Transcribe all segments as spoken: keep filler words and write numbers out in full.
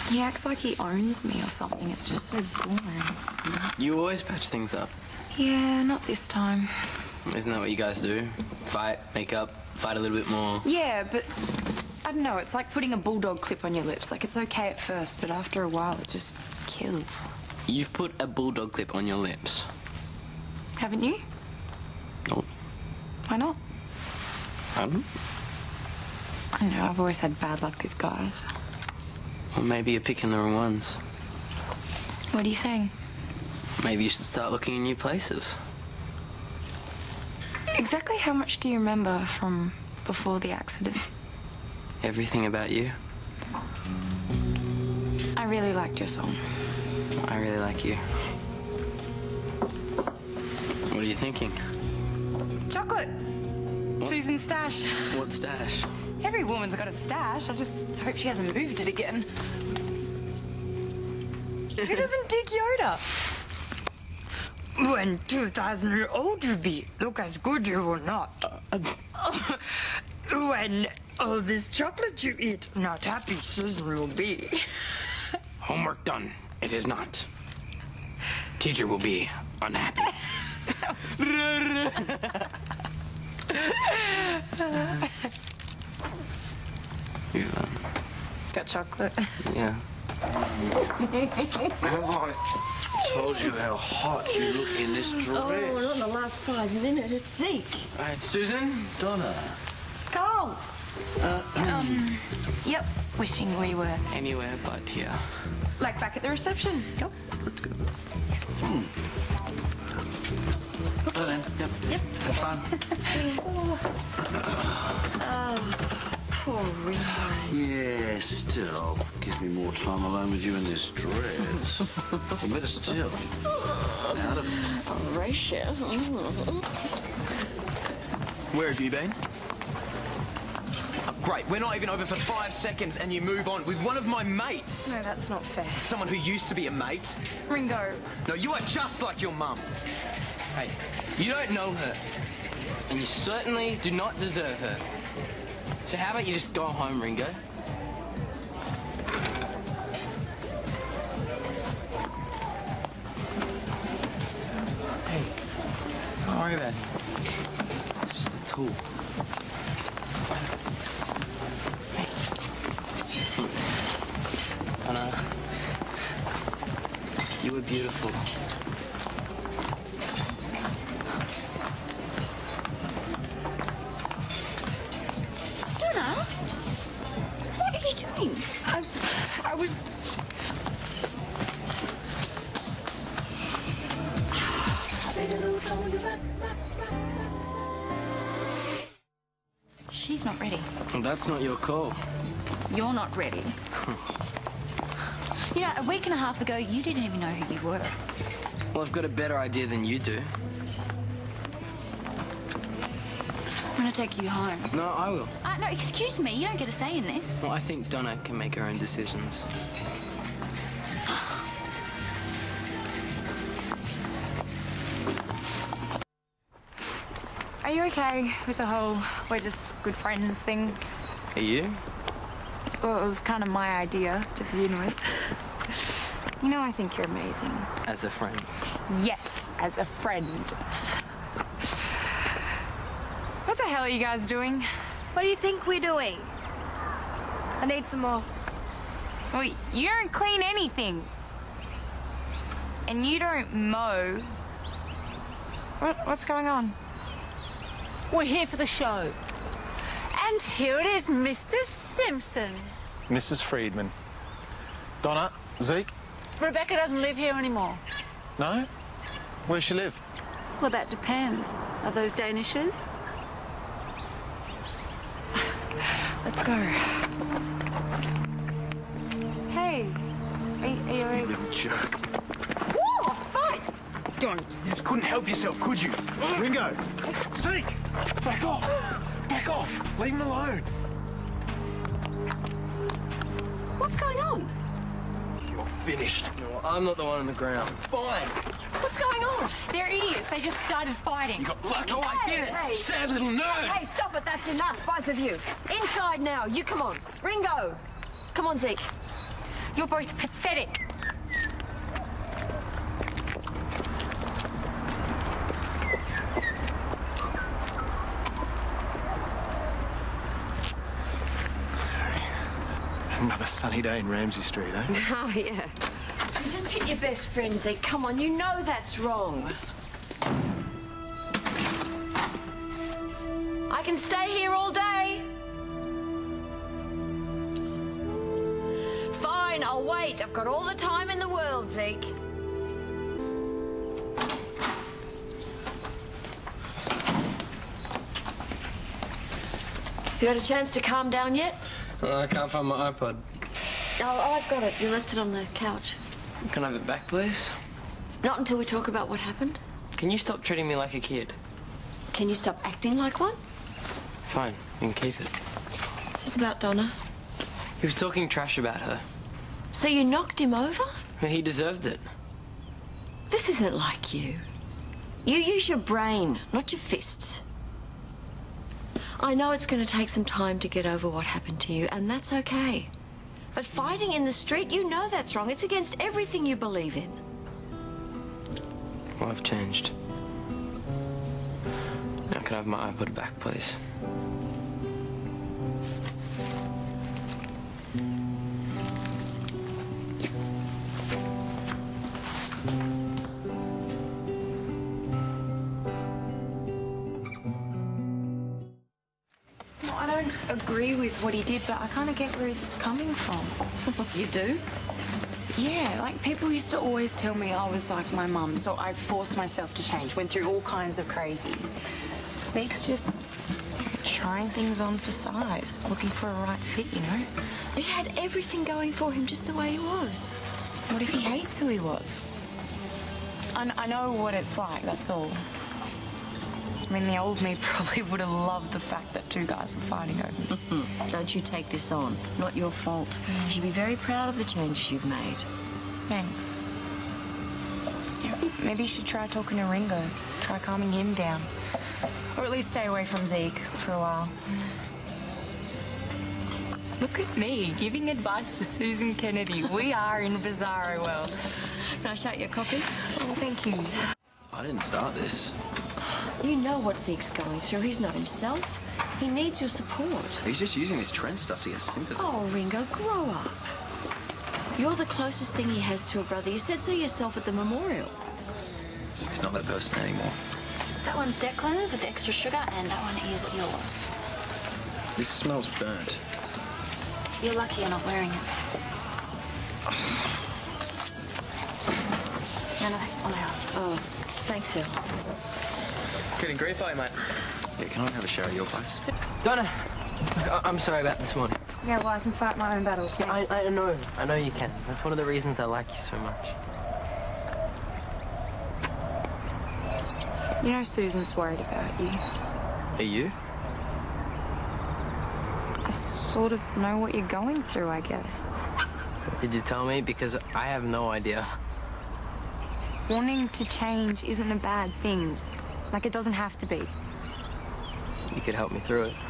He acts like he owns me or something. It's just so boring. You always patch things up. Yeah, not this time. Isn't that what you guys do? Fight, make up, fight a little bit more. Yeah, but I don't know. It's like putting a bulldog clip on your lips. Like, it's okay at first, but after a while, it just kills. You've put a bulldog clip on your lips. Haven't you? No. Why not? I don't know. I don't know. I've always had bad luck with guys. Well, maybe you're picking the wrong ones. What are you saying? Maybe you should start looking in new places. Exactly how much do you remember from before the accident? Everything about you. I really liked your song. I really like you. What are you thinking? Chocolate! What? Susan's stash. What stash? Every woman's got a stash. I just hope she hasn't moved it again. Who doesn't dig Yoda? When two thousand year old you be, look as good you will not. Uh, uh, when all this chocolate you eat, not happy Susan will be. Homework done. It is not. Teacher will be unhappy. You, um, Got chocolate? yeah. Have I told you how hot you look in this dress? Oh, not in the last five minutes. It's Zeke. All right, Susan. Donna. Carl! Uh, um, yep. Wishing we were. Anywhere but here. Like back at the reception. Go. Let's go. Hmm. Okay. Then. Yep. Yep. Have fun. Oh, poor Ringo. Yeah, still. Gives me more time alone with you in this dress. But better still. Out of it. Oh, ratio. Where have you been? Oh, great, we're not even over for five seconds and you move on with one of my mates. No, that's not fair. Someone who used to be a mate. Ringo. No, you are just like your mum. Hey, you don't know her. And you certainly do not deserve her. So how about you just go home, Ringo? Hey, don't worry about him. It's just a tool. Hey. Donna, you were beautiful. Donna? What are you doing? I, I was... She's not ready. Well, that's not your call. You're not ready. You know, a week and a half ago, you didn't even know who you were. Well, I've got a better idea than you do. I'm gonna take you home. No, I will. Uh, no, excuse me, you don't get a say in this. Well, I think Donna can make her own decisions. Are you okay with the whole we're just good friends thing? Are you? Well, it was kind of my idea to begin with. You know, I think you're amazing. As a friend. Yes, as a friend. What the hell are you guys doing? What do you think we're doing? I need some more. Well, you don't clean anything. And you don't mow. What, what's going on? We're here for the show. And here it is, Mister Simpson. Missus Friedman. Donna, Zeke? Rebecca doesn't live here anymore. No? Where's she live? Well, that depends. Are those Danishes? Let's go. Hey, are, you- are you all right? Little jerk. Whoa, fight! Don't. You just couldn't help yourself, could you? Ringo! Zeke! Back off! Back off! Leave him alone. What's going on? You're finished. No, I'm not the one on the ground. Fine. What's going on? They're idiots. They just started fighting. You got lucky. Oh, I did it. Hey. Sad little nerd. Hey, stop it, that's enough, both of you. Inside now, you come on. Ringo! Come on, Zeke. You're both pathetic. Another sunny day in Ramsey Street, eh? Oh, yeah. You just hit your best friend, Zeke. Come on, you know that's wrong. I can stay here all day. Fine, I'll wait. I've got all the time in the world, Zeke. You had a chance to calm down yet? Well, I can't find my iPod. Oh, I've got it. You left it on the couch. Can I have it back, please? Not until we talk about what happened. Can you stop treating me like a kid? Can you stop acting like one? Fine, you can keep it. Is this about Donna? He was talking trash about her. So you knocked him over? He deserved it. This isn't like you. You use your brain, not your fists. I know it's going to take some time to get over what happened to you, and that's okay. But fighting in the street, you know that's wrong. It's against everything you believe in. Well, I've changed. Now can I have my iPod back, please? I don't agree with what he did, but I kind of get where he's coming from. You do? Yeah, like people used to always tell me I was like my mum, so I forced myself to change, went through all kinds of crazy. Zeke's just trying things on for size, looking for a right fit, you know? He had everything going for him just the way he was. What if he hates who he was? I, I know what it's like, that's all. I mean, the old me probably would have loved the fact that two guys were fighting over me. Don't you take this on. Not your fault. You should be very proud of the changes you've made. Thanks. Yeah, maybe you should try talking to Ringo. Try calming him down. Or at least stay away from Zeke for a while. Look at me, giving advice to Susan Kennedy. We are in bizarro world. Can I shout you a coffee? Oh, thank you. I didn't start this. You know what Zeke's going through. He's not himself. He needs your support. He's just using this trend stuff to get sympathy. Oh, Ringo, grow up. You're the closest thing he has to a brother. You said so yourself at the memorial. He's not that person anymore. That one's Declan's with extra sugar, and that one is yours. This smells burnt. You're lucky you're not wearing it. No, no, on the house. Oh, thanks, Phil. Getting grief, are you, mate? Yeah, can I have a shower at your place? Donna, I I'm sorry about this morning. Yeah, well, I can fight my own battles, I, thanks. I know, I know you can. That's one of the reasons I like you so much. You know Susan's worried about you. Are you? I sort of know what you're going through, I guess. Did you tell me? Because I have no idea. Wanting to change isn't a bad thing. Like, it doesn't have to be. You could help me through it.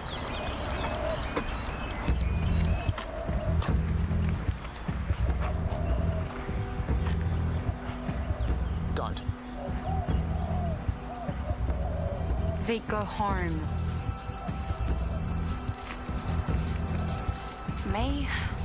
Don't. Zeke, go home. Me?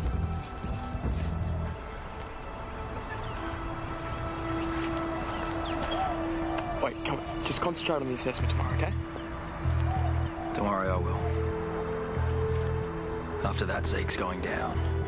Wait, come on. Just concentrate on the assessment tomorrow, okay? Don't worry, I will. After that, Zeke's going down.